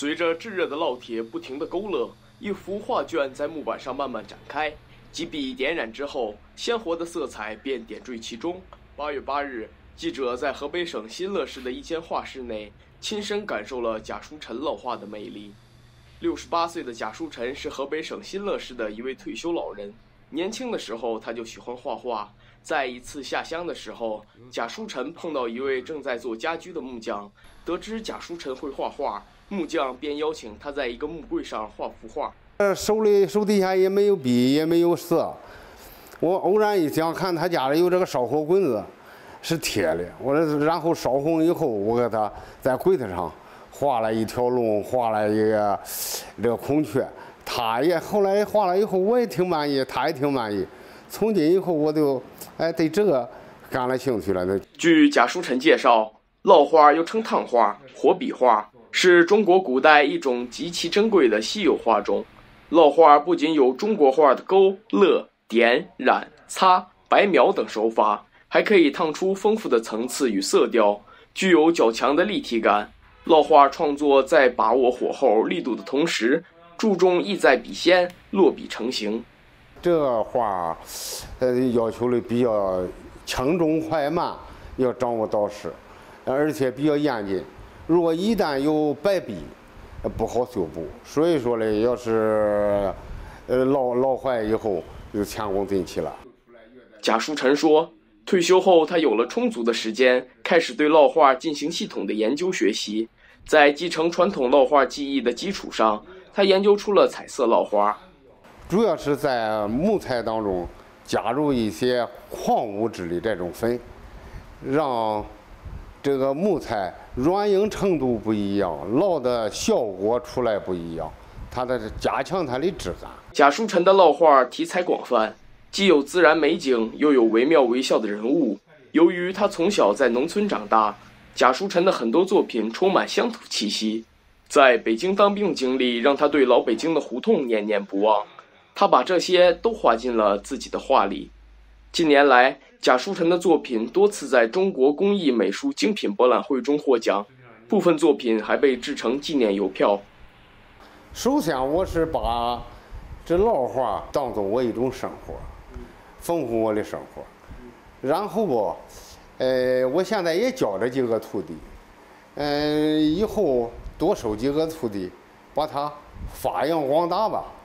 随着炙热的烙铁不停地勾勒，一幅画卷在木板上慢慢展开。几笔点染之后，鲜活的色彩便点缀其中。8月8日，记者在河北省新乐市的一间画室内，亲身感受了贾书臣烙画的魅力。68岁的贾书臣是河北省新乐市的一位退休老人。年轻的时候他就喜欢画画。在一次下乡的时候，贾书臣碰到一位正在做家居的木匠，得知贾书臣会画画，木匠便邀请他在一个木柜上画幅画。 手底下也没有笔，也没有色。我偶然一想，看他家里有这个烧火棍子，是铁的。然后烧红以后，我给他在柜子上画了一条龙，画了一个这个孔雀。他也后来画了以后，我也挺满意，他也挺满意。从今以后，我就对这个感了兴趣了。 据贾书臣介绍，烙画又称烫画、活笔画，是中国古代一种极其珍贵的稀有画种。烙画不仅有中国画的勾勒、点染、擦、白描等手法，还可以烫出丰富的层次与色调，具有较强的立体感。烙画创作在把握火候力度的同时，注重意在笔先，落笔成形。 这画要求的比较轻重缓慢，要掌握到实，而且比较严谨。如果一旦有白笔，不好修补。所以说呢，要是烙坏以后，就前功尽弃了。 贾书臣说，退休后他有了充足的时间，开始对烙画进行系统的研究学习。在继承传统烙画技艺的基础上，他研究出了彩色烙画。 主要是在木材当中加入一些矿物质的这种粉，让这个木材软硬程度不一样，烙的效果出来不一样，加强它的质感。 贾书臣的烙画题材广泛，既有自然美景，又有惟妙惟肖的人物。由于他从小在农村长大，贾书臣的很多作品充满乡土气息。在北京当兵的经历让他对老北京的胡同念念不忘。他把这些都画进了自己的画里。近年来，贾书臣的作品多次在中国工艺美术精品博览会中获奖，部分作品还被制成纪念邮票。 首先，我是把这烙画当作我一种生活，丰富我的生活。然后我现在也教了几个徒弟，以后多收几个徒弟，把它发扬光大吧。